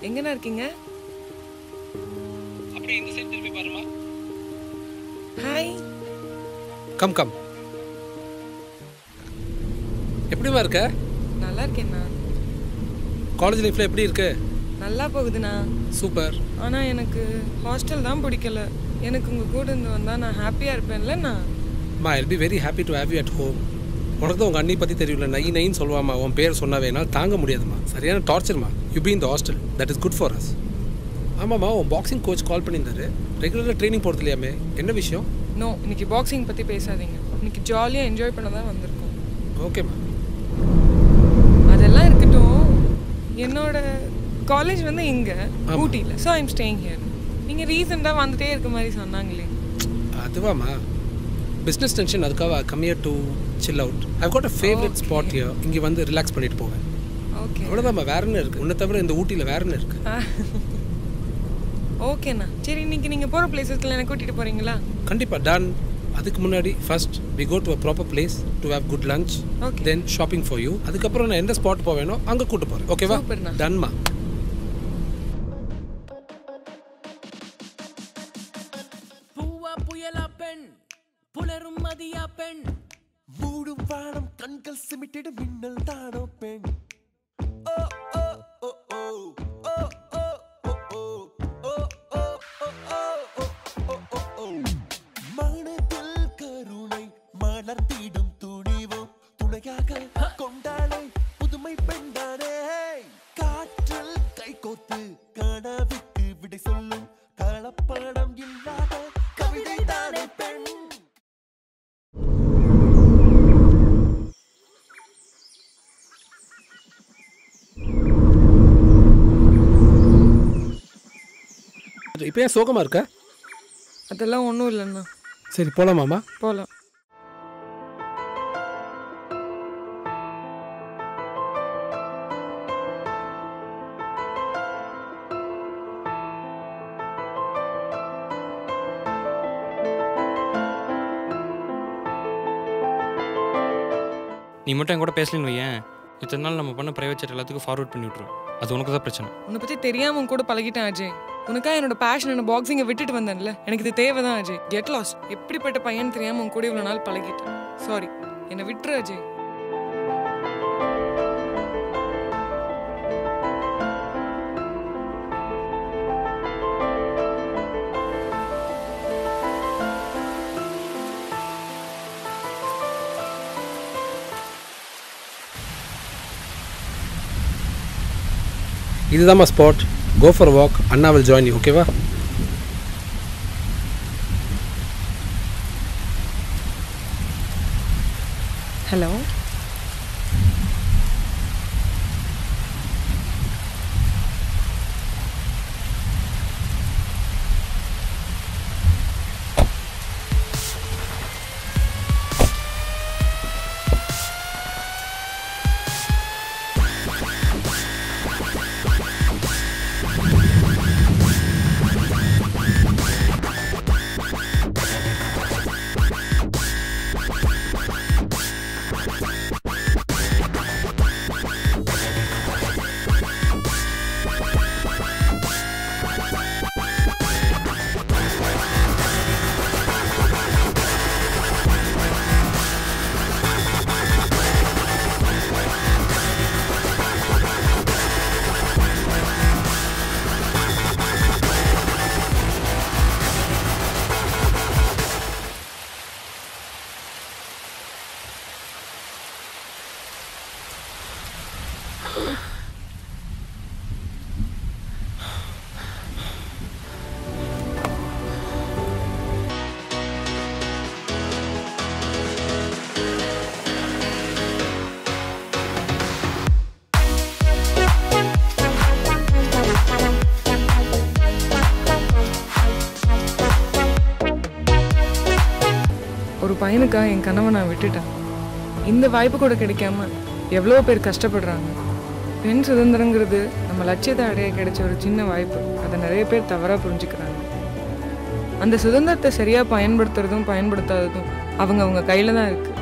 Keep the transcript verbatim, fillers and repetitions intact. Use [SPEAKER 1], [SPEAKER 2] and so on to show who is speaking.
[SPEAKER 1] எங்கண்ணா இருக்கீங்க?
[SPEAKER 2] அப்படியே இந்த சைடு திரும்பி பாருமா.
[SPEAKER 1] ஹாய்.
[SPEAKER 2] Come come. எப்படிமா இருக்க?
[SPEAKER 1] நல்லா இருக்கேண்ணா.
[SPEAKER 2] காலேஜ் லைஃப்ல எப்படி இருக்கு?
[SPEAKER 1] நல்லா போகுதுண்ணா.
[SPEAKER 2] சூப்பர்.
[SPEAKER 1] ஆனா எனக்கு ஹாஸ்டல் தான் பிடிக்கல. எனக்கு உங்க கூட இருந்து வந்தா நான் ஹாப்பியா இருப்பேன்லண்ணா.
[SPEAKER 2] மா I will be very happy to have you at home. உனக்கு தான் உங்கள் அண்ணி பற்றி தெரியல, நை நைன்னு சொல்லுவாமா. உன் பேர் சொன்னாவே என்னால் தாங்க முடியாதுமா. சரியான டார்ச்சர்மா. You be in the hostel, that is good for us. ஆமாம்மா, உன் பாக்ஸிங் கோச் கால் பண்ணியிருந்தாரு. ரெகுலராக ட்ரைனிங் போகிறது இல்லையாமே, என்ன விஷயம்?
[SPEAKER 1] நோ, இன்னைக்கு பாக்ஸிங் பற்றி பேசாதீங்க. இன்னைக்கு ஜாலியாக என்ஜாய் பண்ண தான் வந்திருக்கோம்.
[SPEAKER 2] ஓகேம்மா.
[SPEAKER 1] அதெல்லாம் இருக்கட்டும். என்னோட காலேஜ் வந்து இங்கே ஊட்டியில். So I'm staying here. நீங்கள் ரீசெண்டாக வந்துட்டே இருக்க மாதிரி சொன்னாங்களே.
[SPEAKER 2] அதுவாம்மா, பிஸ்னஸ் டென்ஷன், அதுக்காக come here to chill out. I got a favourite spot here. இங்கே வந்து ரிலாக்ஸ் பண்ணிட்டு போவேன்.
[SPEAKER 1] ஓகே,
[SPEAKER 2] அவ்வளோதாம்மா. வேற என்ன இருக்குது? உன்னை தவிர இந்த ஊட்டியில் வேற என்ன இருக்குது?
[SPEAKER 1] ஓகேண்ணா. சரி, இன்னைக்கு நீங்கள் போகிற பிளேஸஸ்க்கு எனக்கு கூட்டிகிட்டு போகிறீங்களா?
[SPEAKER 2] கண்டிப்பாக. டன். அதுக்கு முன்னாடி first we go to a proper place to have good lunch, then shopping for you. அதுக்கப்புறம் நான் எந்த ஸ்பாட் போவேனோ அங்கே கூட்டு போகிறேன். ஓகேவா? டன்மா.
[SPEAKER 3] பூவா புயலா பெண், புலரும் மதியா பெண், மூடும் வானம் கண்கள் சிமிட்டிடு மின்னல் தானோ பெண். ஓ ஓ ஓ ஓ ஓ ஓ ஓ ஓ ஓ ஓ. மனதில் கருணை மலர்ந்திடும் துணிவோ துணையாக கொண்டாளே புதுமை பெண்டானே. காற்றில் கை கோத்து கனவுக்கு விடை சொல்லும் களப்படம் இல்லாத கவிதை தானே பெண்.
[SPEAKER 2] இப்போ ஏன் சோகமாக இருக்க?
[SPEAKER 1] அதெல்லாம் ஒன்றும் இல்லைண்ணா.
[SPEAKER 2] சரி, போகலாமாம்மா?
[SPEAKER 1] போகலாம்.
[SPEAKER 4] நீ மட்டும் என் கூட பேசலன்னு வையேன், இத்தனை நாள் நம்ம பண்ண ப்ரைவேட் சாட் எல்லாத்துக்கும் ஃபார்வர்ட் பண்ணி விட்ருவோம். அது உனக்கு தான் பிரச்சனை.
[SPEAKER 1] உன்னை பற்றி தெரியாமல் கூட பழகிட்டேன் அஜய். உனக்காக என்னோட பேஷன் என்ன பாக்ஸிங்கை விட்டுட்டு வந்தேன்ல, எனக்கு இது தேவை தான் அஜய். Get lost. எப்படிப்பட்ட பையன் தெரியாமல் உன் கூட இவ்வளோ நாள் பழகிட்டேன். சாரி, என்னை விட்டுரு அஜய்.
[SPEAKER 2] இதுதாம்மா ஸ்பாட். Go for walk. அண்ணா வில் ஜாயின் யூ. ஓகேவா?
[SPEAKER 1] ஹலோ. ஒரு பையனுக்காக என் கனவை நான் விட்டுட்டேன். இந்த வாய்ப்பு கூட கிடைக்காம எவ்வளோ பேர் கஷ்டப்படுறாங்க. பெண் சுதந்திரங்கிறது நம்ம லட்சியத்தை அடைய கிடைச்ச ஒரு சின்ன வாய்ப்பு. அதை நிறைய பேர் தவறாக புரிஞ்சுக்கிறாங்க. அந்த சுதந்திரத்தை சரியாக பயன்படுத்துறதும் பயன்படுத்தாததும் அவங்க அவங்க கையில் தான் இருக்குது.